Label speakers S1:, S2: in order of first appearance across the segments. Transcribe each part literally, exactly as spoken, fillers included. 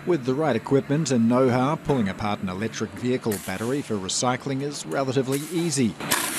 S1: With the right equipment and know-how, pulling apart an electric vehicle battery for recycling is relatively easy.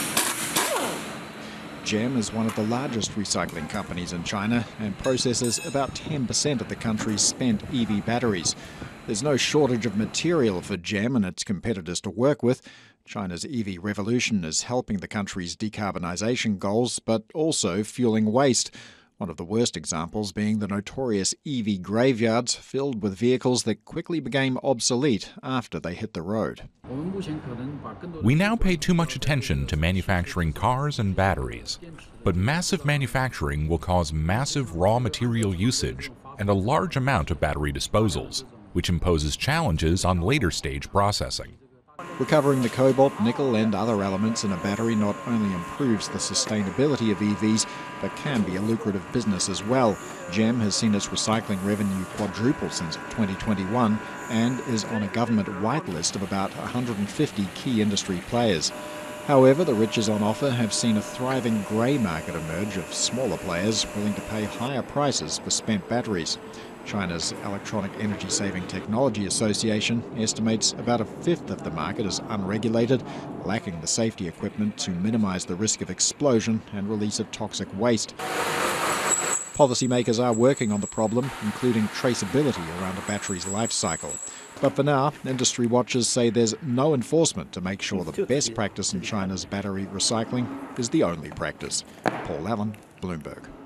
S1: GEM is one of the largest recycling companies in China and processes about ten percent of the country's spent E V batteries. There's no shortage of material for GEM and its competitors to work with. China's E V revolution is helping the country's decarbonisation goals, but also fueling waste. One of the worst examples being the notorious E V graveyards filled with vehicles that quickly became obsolete after they hit the road.
S2: We now pay too much attention to manufacturing cars and batteries, but massive manufacturing will cause massive raw material usage and a large amount of battery disposals, which imposes challenges on later stage processing.
S1: Recovering the cobalt, nickel and other elements in a battery not only improves the sustainability of E Vs, but can be a lucrative business as well. GEM has seen its recycling revenue quadruple since twenty twenty-one and is on a government whitelist of about one hundred fifty key industry players. However, the riches on offer have seen a thriving grey market emerge of smaller players willing to pay higher prices for spent batteries. China's Electronic Energy Saving Technology Association estimates about a fifth of the market is unregulated, lacking the safety equipment to minimise the risk of explosion and release of toxic waste. Policymakers are working on the problem, including traceability around a battery's life cycle. But for now, industry watchers say there's no enforcement to make sure the best practice in China's battery recycling is the only practice. Paul Allen, Bloomberg.